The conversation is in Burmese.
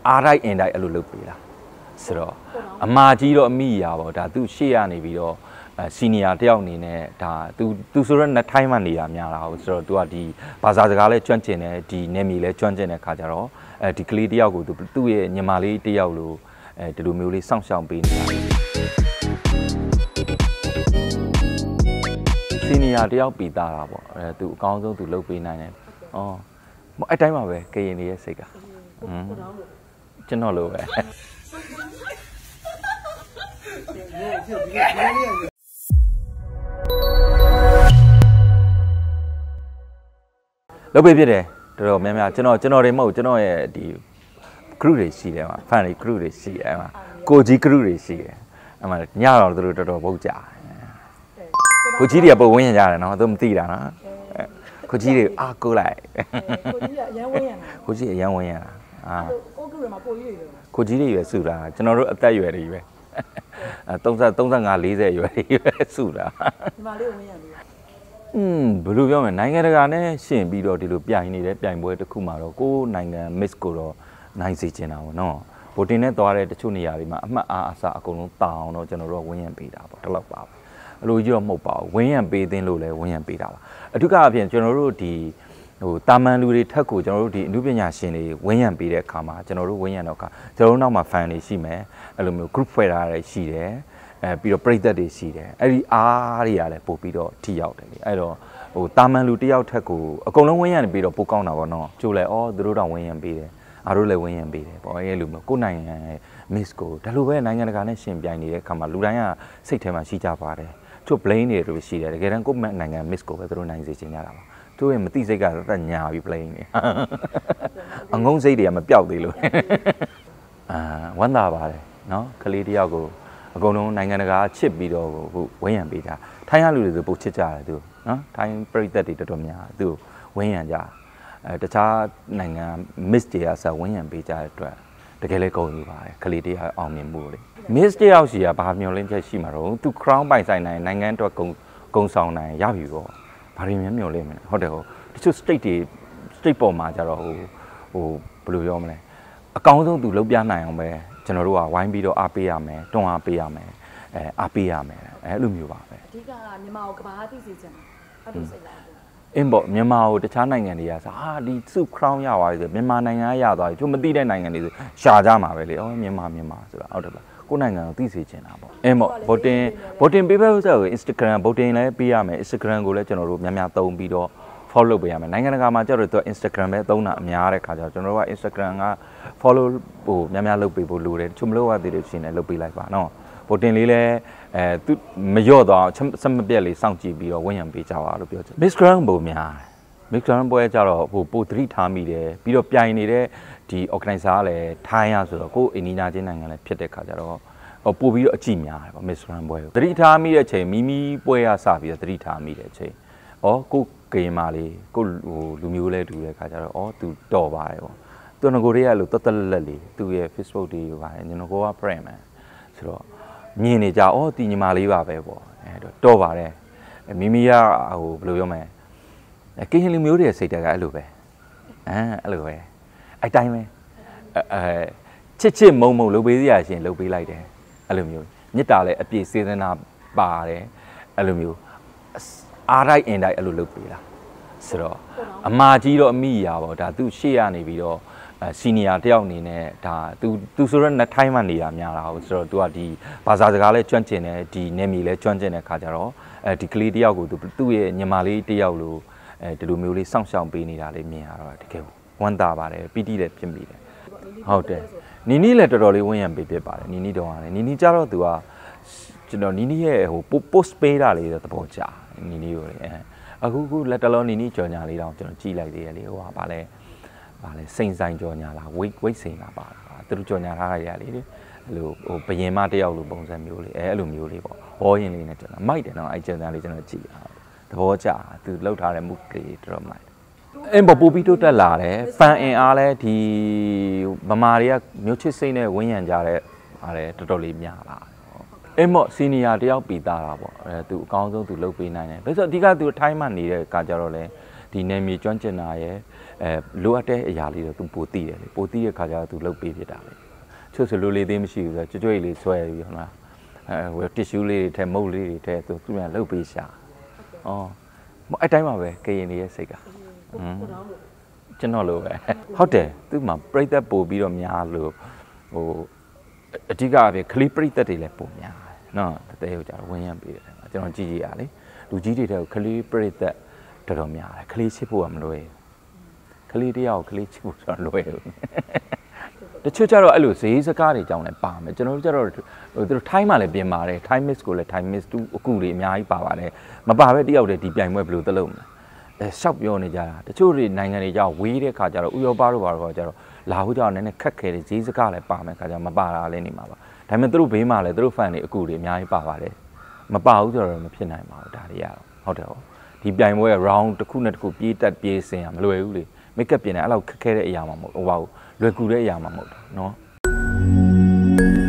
အားလိုက်အင်တိုက်အဲ့လိုလုပ်ပေးတာဆိုတော့အမာကြီးတော့အမိရပါဒါသူရှေ့ရနေပြီးတော့စီနီယာတယောက်အနေနဲ့ဒါသူဆိုတော့နှစ်ထိုင်းမှနေတာများတာဟုတ်ဆိုတော့သူကဒီဘာသာစကားလဲကျွမ်းကျင်တယ်ဒီနေမီလဲကျွမ်းကျင်တဲ့ခါကျတော့ဒီကလေးတယောက်ကိုသူ့ရဲ့ညီမလေးတယောက်လိုဒီလိုမျိုးလေးစောင့်ရှောက်ပေးနေတာစီနီယာတယောက်ပြီးသားတာပေါ့သူအကောင်းဆုံးသူလုပ်ပေးနိုင်တယ်ဩအဲ့တိုင်းပါပဲကရင်လေးရဲ့စိတ်ကကျွန်တော်လိုပဲလုပ်ပေးဖြစ်တယ်တော်တော်များများကျွန်တော်တွေမဟုတ်ကျွန်တော်ရဲ့ဒီ group တွေရှိတယ်မှာ fan တွေ group တွေရှိတယ်မှာကိုကြီး group တွေရှိတယ်အဲ့မှာညတော့သူတို့တော်တော်ပုတ်ကြကိုကြီးတွေကပုတ်ဝင်းရကြတယ်နော်သူမသိတာနော်ကိုကြီးတွေအားကိုးလိုက်ကိုကြီးကအရန်ဝင်းရတာကိုကြီးအရန်ဝင်းရတာကိုကူရမှာကိုကြီးတွေကိုကြီးတွေရွယ်စုတာကျွန်တော်တို့အသက်ရွယ်တွေရွယ်35 40ရွယ်တွေရွယ်စုတာဒီမှာလေးဝင်းရပြီဘယ်လိုပြောမလဲနိုင်ငံတကာနဲ့ရှင်ပြီးတော့ဒီလိုပြိုင်နေတဲ့ပြိုင်ပွဲတစ်ခုမှာတော့ကိုယ်နိုင်ငံ miss ကိုတော့နိုင်စေချင်တာပေါ့နော်ဗိုလ်တင်နဲ့သွားတဲ့တချို့နေရာတွေမှာအမှတ်အားအစအကုန်လုံးတောင်းတော့ကျွန်တော်တို့ဝင်းရံပေးတာပေါ့တလောက်ပါပဲအလိုကြီးတော့မဟုတ်ပါဘူးဝင်းရံပေးသင်းလို့လည်းဝင်းရံပေးတာပါအထူးကအပြင်ကျွန်တော်တို့ဒီတာမန်လူတွေထက်ကိုကျွန်တော်တို့ဒီအမှုပညာရှင်တွေဝင်းရံပေးတဲ့အခါမှာကျွန်တော်တို့ဝင်းရံတော့ကကျွန်တော်တို့နောက်မှာ fan တွေရှိမယ်အဲ့လိုမျိုး group ဖွဲ့ထားတာရှိတယ်ပြီးတော့ပရိသတ်တွေရှိတယ်အဲ့ဒီအားတွေကလည်းပို့ပြီးတော့ထိရောက်တယ်လေအဲ့တော့တာမန်လူတယောက်ထက်ကိုအကုန်လုံးဝင်းရံပြီးတော့ပိုကောင်းတာပေါ့နော်ကျိုးလဲသူတို့တော့ဝင်းရံပေးတယ်အားတို့လည်းဝင်းရံပေးတယ်ပေါ့အဲ့လိုမျိုးကိုယ်နိုင်ငံရဲ့ miss ကိုဒါလိုပဲနိုင်ငံတကာနဲ့ရှင်ပြိုင်နေတဲ့အခါမှာလူတိုင်းကစိတ်ထဲမှာရှိကြပါတယ်ချို့ blame တွေတို့ရှိတယ်တကယ်တမ်းကိုယ့်နိုင်ငံ miss ကိုပဲသူတို့နိုင်စေချင်ကြတာပါသူရဲ့မသိစိတ်ကတက်ညာပြီး blame နေအငုံစိတ်တွေကမပြောက်သေးလို့ဝမ်းသာပါတယ်နော်ကလေးတယောက်ကိုအကုန်လုံးနိုင်ငံတကာချစ်ပြီးတော့ဝင်းရံပေးကြထိုင်းရလူတွေဆိုပိုချစ်ကြတယ်သူနော်ထိုင်းပရိသတ်တွေတော်တော်များသူဝင်းရံကြတခြားနိုင်ငံ miss တွေကဆက်ဝင်းရံပေးကြတဲ့အတွက်တကယ်လည်းကုန်ယူပါတယ်ကလေးတယောက်အောင်မြင်မှုလေ miss တယောက်စီကဘာမျှော်လင့်ချက်ရှိမှာတော့သူ crown ပိုင်ဆိုင်နိုင်နိုင်ငံအတွက်ဂုံဆောင်နိုင်ရပြီပေါ့ဘာတွေမျှော်လင့်မလဲဟုတ်တယ်ဟုတ်တချို့ state ပေါ်မှာကြတော့ဘယ်လိုပြောမလဲအကောင်းဆုံးသူလုပ်ပြနိုင်အောင်ပဲကျွန်တော်တို့ကဝိုင်းပြီးတော့အားပေးရမယ်တွန်းအားပေးရမယ်အားပေးရမယ်အဲ့လိုမျိုးပါပဲအဓိကမြန်မာကိုကဘာသိစေချင်တယ်အဲ့လိုစိတ်လိုက်အင်းပေါ့မြန်မာကိုတခြားနိုင်ငံတွေကဒီစု crown ရသွားပြီဆိုမြန်မာနိုင်ငံရသွားပြီသူမသိတဲ့နိုင်ငံတွေဆိုရှာကြမှာပဲလေမြန်မာဆိုတာဟုတ်တယ်ပါကိုယ်နိုင်ငံကိုသိစေချင်တာပေါ့အင်းပေါ့ voting paper ဆိုတော့ Instagram voting လည်းပေးရမယ် Instagram ကိုလည်းကျွန်တော်တို့များများသုံးပြီးတော့ follow လုပ်ပေးရမယ်နိုင်ငံတကာမှာကျတော့သူ Instagram ပဲသုံးတာအများတဲ့ခါကျတော့ကျွန်တော်တို့က Instagram က follow များများလုပ်ပေးဖို့လိုတယ်တချို့မလုပ်ရသေးတဲ့ရှင်လည်းလုပ်ပေးလိုက်ပါနော် voting လေးလည်းသူမလျော့သွားဆက်မပြတ်လေးစောင့်ကြည့်ပြီးတော့ဝန်းရံပေးကြပါလို့ပြောချင် Miss Grand ပုံများ Miss Grand ပွဲကျတော့ပိုသတိထားမိတယ်ပြီးတော့ပြိုင်နေတဲ့ဒီ organizer ကလည်းထိုင်းရဆိုတော့ကိုယ်အင်နီနာချင်းနိုင်ငံလည်းဖြစ်တဲ့ခါကျတော့ပို့ပြီးတော့အကြည့်များတယ်ပေါ့ Miss Grand ပွဲသတိထားမိတဲ့အချိန်မိပွဲရစပြီးတော့သတိထားမိတဲ့အချိန်ကိုဂိမ်းမာလေးကိုလူမျိုးလဲတူတဲ့ခါကျတော့သူတော်ပါတယ်ပေါ့သူငကိုတွေကလို့တသက်လက်လေးသူရဲ့ Facebook တွေပါတယ်ကျွန်တော်က friend man ဆိုတော့မြင်နေကြတီညီမလေးပါပဲပေါ့တော့ပါတယ်မိမိကဘယ်လိုပြောမလဲကင်းလူမျိုးတွေစိတ်တက်ကအဲ့လိုပဲအဲ့လိုပဲအဲ့တိုင်းပဲချစ်မုံလုပ်ပေးစရာရှင်လုပ်ပေးလိုက်တယ်အဲ့လိုမျိုးမြစ်တာလည်းအပြည့်စေသနာပါတယ်အဲ့လိုမျိုးအားလိုက်အင်တိုက်အဲ့လိုလုပ်ပေးတာဆိုတော့အမာကြီးတော့အမိရပါဒါသူရှေ့ရနေပြီးတော့စီနီယာတယောက်အနေနဲ့ဒါသူဆိုတော့နှစ်ထိုင်းမှနေတာများတာဟုတ်ဆိုတော့သူကဒီဘာသာစကားလဲကျွမ်းကျင်တယ်ဒီနေမီလဲကျွမ်းကျင်တဲ့ခါကျတော့ဒီကလေးတယောက်ကိုသူ့ရဲ့ညီမလေးတယောက်လိုဒီလိုမျိုးလေးစောင့်ရှောက်ပေးနေတာလေးမြင်ရတော့တကယ်ဝမ်းသာပါတယ်ပီတိလည်းဖြစ်မိတယ်ဟုတ်တယ်နီနီလည်းတော်တော်လေးဝန်းရံပေးဖြစ်ပါတယ်နီနီတော့ရတယ်နီနီကြတော့သူကကျွန်တော်နီနီရဲ့post ပေးတာလေးသဘောကျနီနီကိုလေအခုလက်တလုံးနီနီကြော်ညာလေးတောင်ကျွန်တော်ကြည့်လိုက်သေးတယ်လေဗာလဲစိန်ဆိုင်ကြော်ညာလားဝိတ်စိန်လားပါသူတို့ကြော်ညာထားရလေအဲ့လိုဘယင်မတယောက်လိုပုံစံမျိုးလေးအဲ့လိုမျိုးလေးပေါ့ဟောရင်လေးနဲ့ကျွန်တော်မိုက်တယ်နော်အဲ့ကျန်လေးကျွန်တော်ကြည့်သဘောကျသူလှုပ်ထားတဲ့ move လေးတော်တော်မိုက်အင်းပို့ပြီးတိုးတက်လာတယ်ဖန်အင်အားလဲဒီဗမာတွေကမျိုးချစ်စိတ်နဲ့ဝန်းရံကြတဲ့အားလဲတော်တော်လေးများလာအင်းမို့စီနီယာတယောက်ပြီးသားတာပေါ့သူအကောင်းဆုံးသူလုပ်ပေးနိုင်တယ်ဒါဆိုအဓိကသူထိုင်းမှနေတဲ့ကကြတော့လဲဒီနယ်မြေကျွမ်းကျင်တာရဲ့လိုအပ်တဲ့အရာလေးတော့သူပိုသိတယ်လေပိုသိတဲ့ခါကျတော့သူလှုပ်ပေးဖြစ်တာလေချို့ဆိုလိုလေးသေးမရှိဘူးဆိုကြွကြွလေးဆွဲပြီးဟုတ်လားဟိုတစ်ရှူးလေးတွေထဲမုတ်လေးတွေထဲသူပြန်လှုပ်ပေးရှာအဲ့တိုင်းပါပဲကရင်တွေရဲ့စိတ်ကကျွန်တော်လိုပဲဟုတ်တယ်သူ့မှာပြိသက်ပို့ပြီးတော့များလို့ဟိုအဓိကအပြင်ခလီပြိသက်တွေလည်းပို့များနော်တတဲကိုကြာဝင်းရမ်းပေးတယ်ကျွန်တော်ကြည့်ရလေလူကြီးတွေတဲ့ခလီပြိသက်တော်တော်များတယ်ခလီချစ်ဖို့ကမလွယ်ခလီတယောက်ခလီချစ်ဖို့ဆိုတော့လွယ်ဘူးတချို့ကျတော့အဲ့လိုဈေးစကားတွေကြောင်းလည်းပါမယ်ကျွန်တော်တို့ကျတော့သူတို့ထိုင်းမှလည်းပြင်ပါတယ်ထိုင်း miss ကိုလည်းထိုင်း miss 2အခုတွေအများကြီးပါပါတယ်မပါပဲတယောက်တည်းဒီပြိုင်ပွဲဘယ်လိုသလုပ်မလဲရှောက်ပြောနေကြတာတချို့တွေနိုင်ငံတွေကြောက်ဝေးတဲ့ခါကျတော့ဥရောပတို့ဘာလို့ကျတော့လာဟုတ်ကြောင်နည်းနည်းခက်ခဲတဲ့ဈေးစကားလည်းပါမယ်ခါကျမပါတာလည်းနေမှာပါဒါပေမဲ့သူတို့ဘေးမှာလည်းသူတို့ fan တွေအခုတွေအများကြီးပါပါတယ်မပါဘူးဆိုတော့မဖြစ်နိုင်ပါဘူးဒါတွေရတော့ဟုတ်တယ်ဟောဒီပြိုင်ပွဲ round တစ်ခုနဲ့တစ်ခုပြေးတက်ပြေးဆင်ရမလွယ်ဘူးလေ make up ပြင်တယ်အဲ့လောက်ခက်ခဲတဲ့အရာမှမဟုတ်ဟိုပါဘူးလွယ်ကူတဲ့အရာမှမဟုတ်တာเนาะ